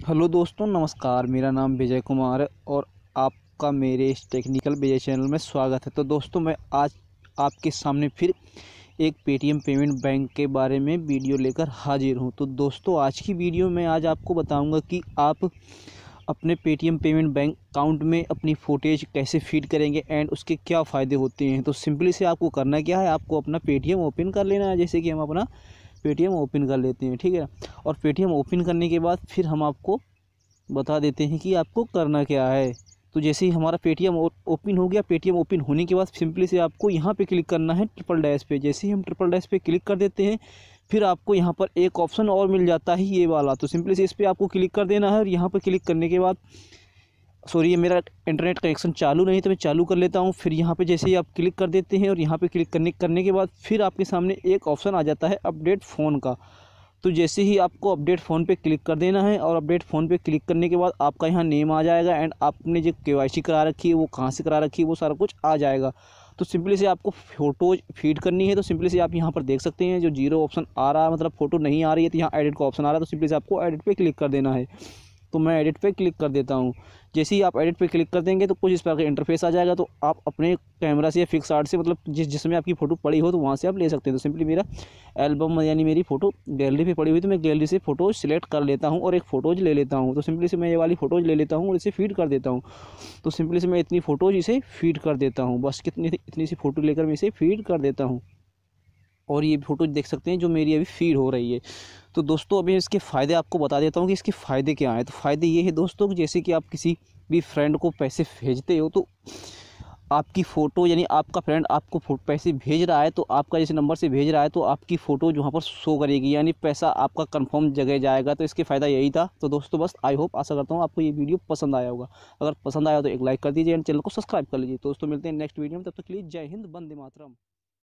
Hello दोस्तों, नमस्कार। मेरा नाम विजय कुमार है और आपका मेरे इस टेक्निकल विजय चैनल में स्वागत है। तो दोस्तों, मैं आज आपके सामने फिर एक पेटीएम पेमेंट बैंक के बारे में वीडियो लेकर हाजिर हूं। तो दोस्तों, आज की वीडियो में आज आपको बताऊंगा कि आप अपने पेटीएम पेमेंट बैंक अकाउंट में अपनी फुटेज कैसे फीड करेंगे एंड उसके क्या फ़ायदे होते हैं। तो सिंपली से आपको करना क्या है, आपको अपना पेटीएम ओपन कर लेना है। जैसे कि हम अपना पेटीएम ओपन कर लेते हैं, ठीक है। और पेटीएम ओपन करने के बाद फिर हम आपको बता देते हैं कि आपको करना क्या है। तो जैसे ही हमारा पेटीएम ओपन हो गया, पेटीएम ओपन होने के बाद सिंपली से आपको यहाँ पे क्लिक करना है ट्रिपल डैश पे। जैसे ही हम ट्रिपल डैश पे क्लिक कर देते हैं, फिर आपको यहाँ पर एक ऑप्शन और मिल जाता है, ये वाला। तो सिंपली से इस पर आपको क्लिक कर देना है और यहाँ पर क्लिक करने के बाद, सॉरी, ये मेरा इंटरनेट कनेक्शन चालू नहीं, तो मैं चालू कर लेता हूँ। फिर यहाँ पे जैसे ही आप क्लिक कर देते हैं और यहाँ पे क्लिक करने के बाद फिर आपके सामने एक ऑप्शन आ जाता है अपडेट फ़ोन का। तो जैसे ही आपको अपडेट फ़ोन पे क्लिक कर देना है और अपडेट फ़ोन पे क्लिक करने के बाद आपका यहाँ नेम आ जाएगा एंड आपने जो केवाईसी करा रखी है वो कहाँ से करा रखी है वो सारा कुछ आ जाएगा। तो सिंपली से आपको फ़ोटोज़ फीड करनी है। तो सिंपली से आप यहाँ पर देख सकते हैं जो जीरो ऑप्शन आ रहा है, मतलब फ़ोटो नहीं आ रही है, तो यहाँ एडिट का ऑप्शन आ रहा है। तो सिंपली से आपको एडिट पे क्लिक कर देना है। तो मैं एडिट पे क्लिक कर देता हूँ। जैसे ही आप एडिट पे क्लिक कर देंगे तो कुछ इस प्रकार का इंटरफेस आ जाएगा। तो आप अपने कैमरा से या फिक्स आर्ट से, मतलब जिसमें आपकी फ़ोटो पड़ी हो, तो वहाँ से आप ले सकते हैं। तो सिंपली मेरा एल्बम यानी मेरी फ़ोटो गैलरी पे पड़ी हुई, तो मैं गैलरी से फ़ोटोज़ सिलेक्ट कर लेता हूँ और एक फ़ोटोज़ ले लेता हूँ। तो सिंपली से मैं ये वाली फ़ोटोज़ ले लेता हूँ और इसे फीड कर देता हूँ। तो सिंपली से मैं इतनी फ़ोटोज़ इसे फीड कर देता हूँ। बस इतनी सी फ़ोटो लेकर मैं इसे फीड कर देता हूँ और ये फ़ोटो देख सकते हैं जो मेरी अभी फीड हो रही है। तो दोस्तों, अभी इसके फ़ायदे आपको बता देता हूँ कि इसके फ़ायदे क्या हैं। तो फ़ायदे ये है दोस्तों कि जैसे कि आप किसी भी फ्रेंड को पैसे भेजते हो, तो आपकी फ़ोटो, यानी आपका फ्रेंड आपको पैसे भेज रहा है, तो आपका जैसे नंबर से भेज रहा है, तो आपकी फ़ोटो जो वहाँ पर शो करेगी, यानी पैसा आपका कंफर्म जगह जाएगा। तो इसके फ़ायदा यही था। तो दोस्तों, बस आई होप, आशा करता हूँ आपको ये वीडियो पसंद आया होगा। अगर पसंद आया तो एक लाइक कर दीजिए एंड चैनल को सब्सक्राइब कर लीजिए। दोस्तों, मिलते हैं नेक्स्ट वीडियो में। तब तक के लिए जय हिंद, वंदे मातरम।